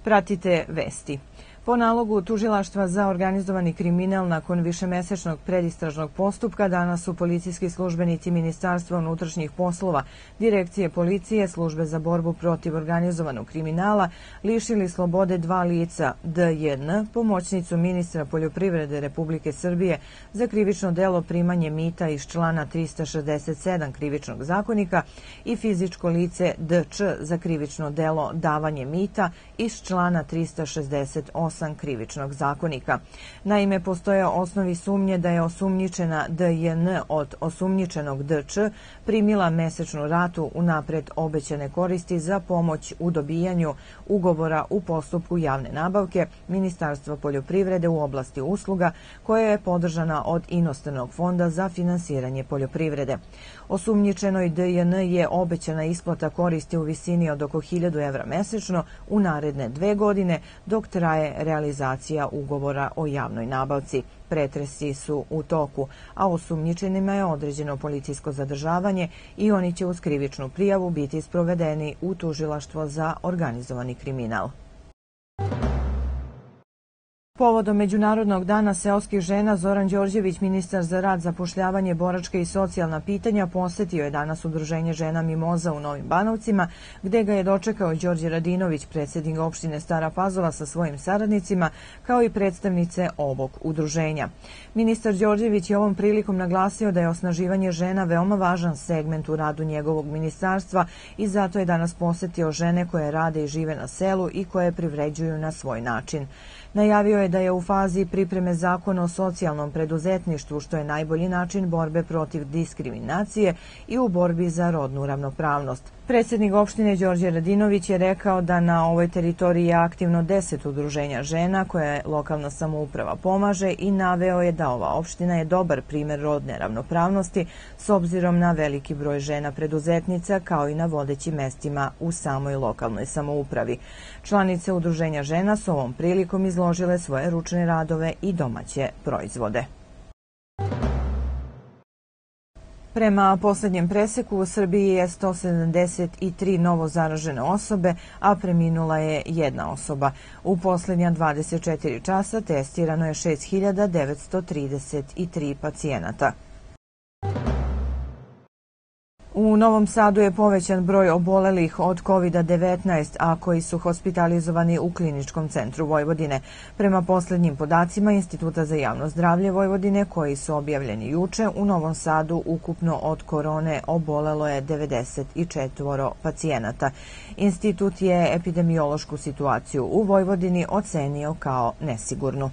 Pratite vesti. Po nalogu Tužilaštva za organizovani kriminal nakon višemesečnog predistražnog postupka danas su policijski službenici Ministarstva unutrašnjih poslova, Direkcije policije, Službe za borbu protiv organizovanog kriminala lišili slobode dva lica, D.J.N., pomoćnicu ministra poljoprivrede Republike Srbije za krivično delo primanje mita iz člana 367 krivičnog zakonika i fizičko lice D.Č. za krivično delo davanje mita iz člana 368 krivičnog zakonika. Naime, postoje osnovi sumnje da je osumnjičena D.J.N. od osumnjičenog D.Č. primila mesečnu ratu unapred obećane koristi za pomoć u dobijanju ugovora u postupku javne nabavke Ministarstva poljoprivrede u oblasti usluga koja je podržana od inostranog fonda za finansiranje poljoprivrede. Osumnjičenoj D.J.N. je obećana isplata koristi u visini od oko 1000 evra mesečno u naredne 2 godine dok traje realizacija ugovora o javnoj nabavci. Pretresi su u toku, a osumnjičenima je određeno policijsko zadržavanje i oni će uz krivičnu prijavu biti sprovedeni u Tužilaštvo za organizovani kriminal. Povodom Međunarodnog dana seoskih žena, Zoran Đorđević, ministar za rad, zapošljavanje, boračka i socijalna pitanja, posetio je danas Udruženje žena Mimoza u Novim Banovcima, gde ga je dočekao Đorđe Radinović, predsjednik opštine Stara Pazova sa svojim saradnicima, kao i predstavnice ovog udruženja. Ministar Đorđević je ovom prilikom naglasio da je osnaživanje žena veoma važan segment u radu njegovog ministarstva i zato je danas posetio žene koje rade i žive na selu i koje privređuju na svoj način. Najavio je da je u fazi pripreme zakona o socijalnom preduzetništvu, što je najbolji način borbe protiv diskriminacije i u borbi za rodnu ravnopravnost. Predsjednik opštine Đorđe Radinović je rekao da na ovoj teritoriji je aktivno 10 udruženja žena koje lokalna samouprava pomaže i naveo je da ova opština je dobar primer rodne ravnopravnosti s obzirom na veliki broj žena preduzetnica kao i na vodećim mestima u samoj lokalnoj samoupravi. Članice udruženja žena su ovom prilikom izložile svoje ručne radove i domaće proizvode. Prema poslednjem preseku u Srbiji je 173 novo zaražene osobe, a preminula je jedna osoba. U poslednja 24 časa testirano je 6.933 pacijenata. U Novom Sadu je povećan broj obolelih od COVID-19, a koji su hospitalizovani u Kliničkom centru Vojvodine. Prema poslednjim podacima Instituta za javno zdravlje Vojvodine, koji su objavljeni juče, u Novom Sadu ukupno od korone obolelo je 94 pacijenata. Institut je epidemiološku situaciju u Vojvodini ocenio kao nesigurnu.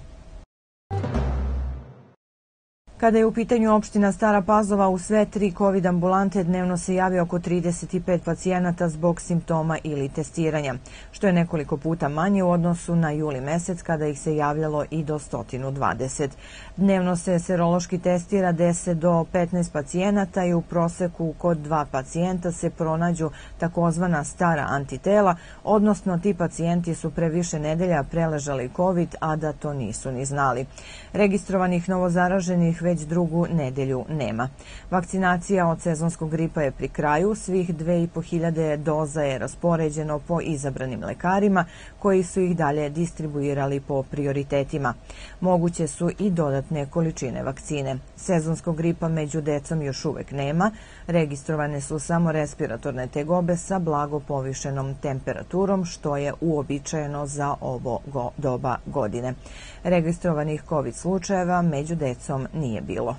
Kada je u pitanju opština Stara Pazova, u sve 3 COVID ambulante dnevno se javi oko 35 pacijenata zbog simptoma ili testiranja, što je nekoliko puta manje u odnosu na juli mesec kada ih se javljalo i do 120. Dnevno se serološki testira 10 do 15 pacijenata i u proseku kod 2 pacijenta se pronađu takozvana stara antitela, odnosno ti pacijenti su pre više nedelja preležali COVID, a da to nisu ni znali. Registrovanih novozaraženih već drugu nedelju nema. Vakcinacija od sezonskog gripa je pri kraju, svih 2500 doza je raspoređeno po izabranim lekarima koji su ih dalje distribuirali po prioritetima. Moguće su i dodatne količine vakcine. Sezonskog gripa među decom još uvek nema, registrovane su samo respiratorne tegobe sa blago povišenom temperaturom, što je uobičajeno za ovo doba godine. Registrovanih COVID slučajeva među decom nije bilo.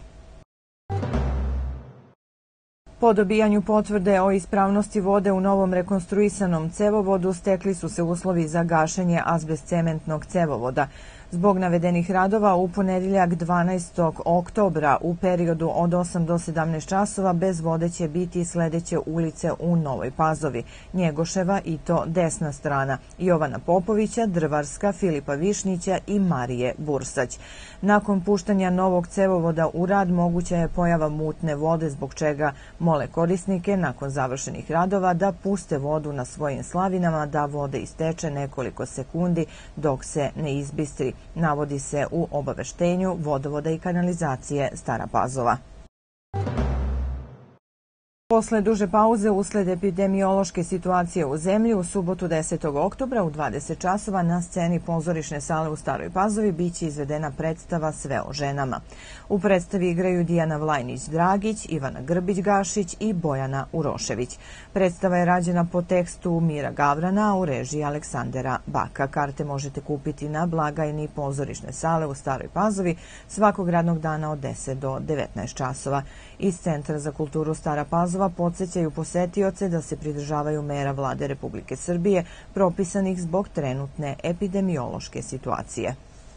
Po dobijanju potvrde o ispravnosti vode u novom rekonstruisanom cevovodu stekli su se uslovi za gašenje azbestcementnog cevovoda. Zbog navedenih radova u ponedeljak 12. oktobra u periodu od 8 do 17 časova bez vode će biti sledeće ulice u Novoj Pazovi: Njegoševa i to desna strana, Jovana Popovića, Drvarska, Filipa Višnjića i Marije Bursać. Nakon puštanja novog cevovoda u rad moguća je pojava mutne vode, zbog čega mole korisnike nakon završenih radova da puste vodu na svojim slavinama da voda isteče nekoliko sekundi dok se ne izbistri, navodi se u obaveštenju Vodovoda i kanalizacije Stara Pazova. Posle duže pauze usled epidemiološke situacije u zemlji, u subotu 10. oktobra u 20 časova na sceni pozorišne sale u Staroj Pazovi biće izvedena predstava Sve o ženama. U predstavi igraju Dijana Vlajnić-Dragić, Ivana Grbić-Gašić i Bojana Urošević. Predstava je rađena po tekstu Mira Gavrana, a u režiji Aleksandera Baka. Karte možete kupiti na blagajni pozorišne sale u Staroj Pazovi svakog radnog dana od 10 do 19 časova. Iz Centra za kulturu Stara Pazova podsjećaju posetioce da se pridržavaju mera Vlade Republike Srbije propisanih zbog trenutne epidemiološke situacije.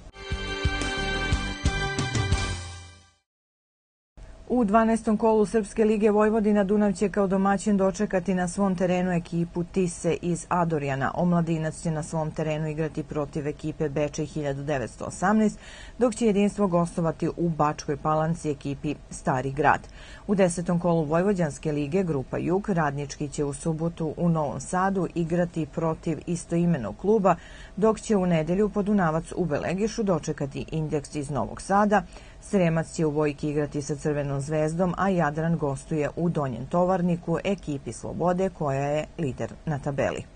U 12. kolu Srpske lige Vojvodina Dunav će kao domaćin dočekati na svom terenu ekipu Tise iz Adorjana. Omladinac će na svom terenu igrati protiv ekipe Bečej 1918, dok će Jedinstvo gostovati u Bačkoj Palanci ekipi Stari Grad. U 10. kolu Vojvođanske lige Grupa Jug Radnički će u subotu u Novom Sadu igrati protiv istoimenog kluba, dok će u nedelju Podunavac u Belegišu dočekati Indeks iz Novog Sada. Sremac će u Vojki igrati sa Crvenom zvezdom, a Jadran gostuje u Donjem Tovarniku ekipi Slobode koja je lider na tabeli.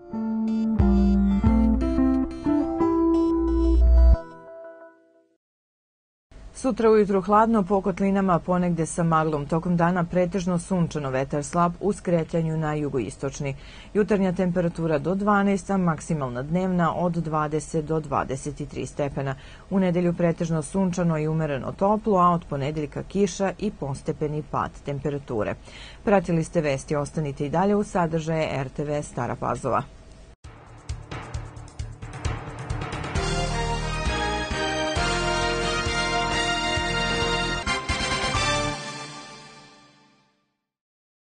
Sutra ujutru hladno, po kotlinama ponegde sa maglom. Tokom dana pretežno sunčano, vetar slab u skretanju na jugoistočni. Jutarnja temperatura do 12, a maksimalna dnevna od 20 do 23 stepena. U nedelju pretežno sunčano i umereno toplo, a od ponedeljka kiša i postepeni pad temperature. Pratili ste vesti, ostanite i dalje u sadržaje RTV Stara Pazova.